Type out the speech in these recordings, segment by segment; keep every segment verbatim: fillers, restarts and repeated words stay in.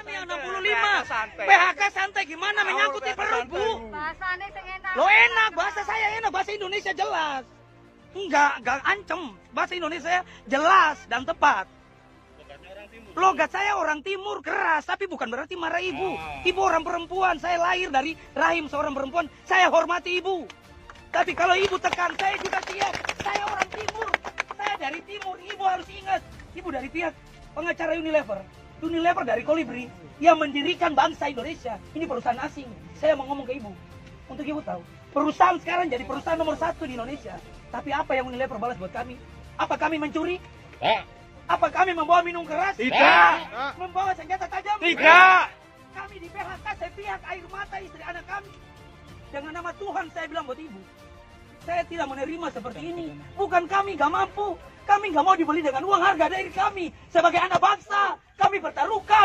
kami yang enam puluh lima. P H K santai gimana menyangkut di perut, Bu? Bahasanya enak. Lo enak, bahasa saya enak, bahasa Indonesia jelas. Enggak, enggak ancem. Bahasa Indonesia jelas dan tepat. Logat saya orang timur keras, tapi bukan berarti marah ibu. Ibu orang perempuan, saya lahir dari rahim seorang perempuan, saya hormati ibu. Tapi kalau ibu tekan, saya juga siap. Saya orang timur, saya dari timur, ibu harus ingat. Ibu dari pihak pengacara Unilever. Unilever dari Kolibri yang mendirikan bangsa Indonesia. Ini perusahaan asing. Saya mau ngomong ke ibu, untuk ibu tahu. Perusahaan sekarang jadi perusahaan nomor satu di Indonesia. Tapi apa yang Unilever balas buat kami? Apa kami mencuri? Tidak. Apa kami membawa minum keras? Tidak. Membawa senjata tajam? Tidak. Kami di P H K sepihak air mata istri anak kami. Dengan nama Tuhan saya bilang buat ibu, saya tidak menerima seperti ini. Bukan kami gak mampu. Kami gak mau dibeli dengan uang harga diri kami. Sebagai anak bangsa, kami pertaruhkan.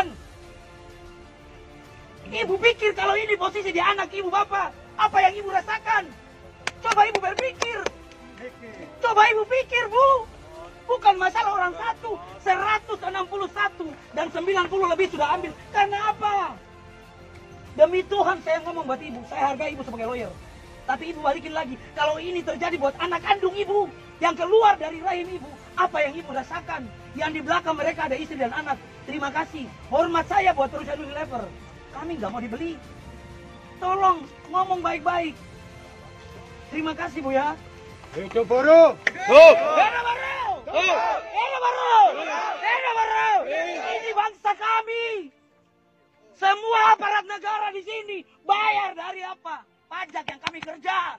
Ibu pikir kalau ini posisi di anak ibu bapak, apa yang ibu rasakan? Coba ibu berpikir. Coba ibu pikir, Bu. Bukan masalah orang satu, seratus enam puluh satu dan sembilan puluh lebih sudah ambil. Karena apa? Demi Tuhan saya ngomong buat ibu, saya hargai ibu sebagai lawyer. Tapi ibu balikin lagi, kalau ini terjadi buat anak kandung ibu yang keluar dari rahim ibu, apa yang ibu rasakan? Yang di belakang mereka ada istri dan anak. Terima kasih, hormat saya buat perusahaan Unilever. Kami nggak mau dibeli. Tolong ngomong baik-baik. Terima kasih Bu ya. Itu baru. Oh. Era baru. Era baru. Era baru. Ini bangsa kami. Semua aparat negara di sini bayar dari apa? Pajak yang kami kerja.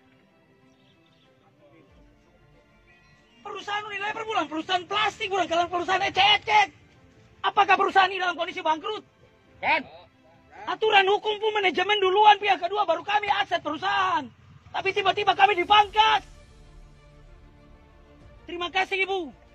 Perusahaan Unilever bukan perusahaan plastik, bukan kalian perusahaan ecek-ecek. Apakah perusahaan ini dalam kondisi bangkrut? Kan? Aturan hukum pun manajemen duluan, pihak kedua baru kami aset perusahaan. Tapi tiba-tiba kami dipangkas. Terima kasih Ibu.